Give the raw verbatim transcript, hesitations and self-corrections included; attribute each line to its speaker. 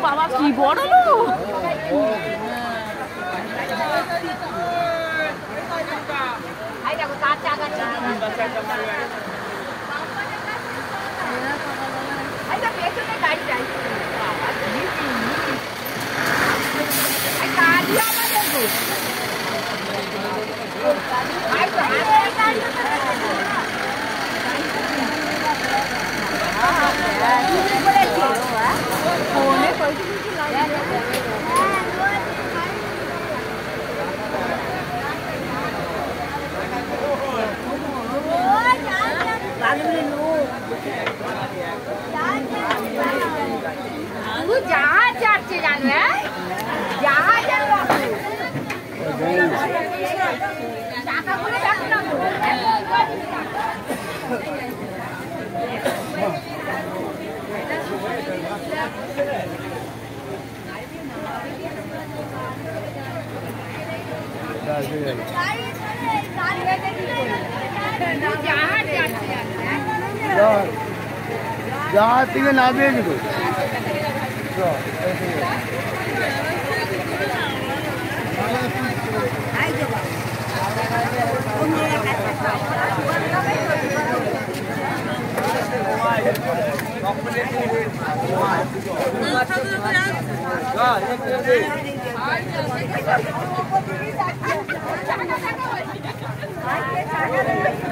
Speaker 1: বাবা কি বড় লোক।
Speaker 2: जहाँ जाते जाने जहाँ जाओ चाका बोले रखना जहाँ जाते
Speaker 3: जहाँ तीन ना भेज दो
Speaker 2: जाते